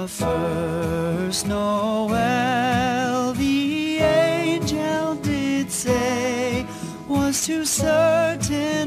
The first Noel, the angel did say, was too certain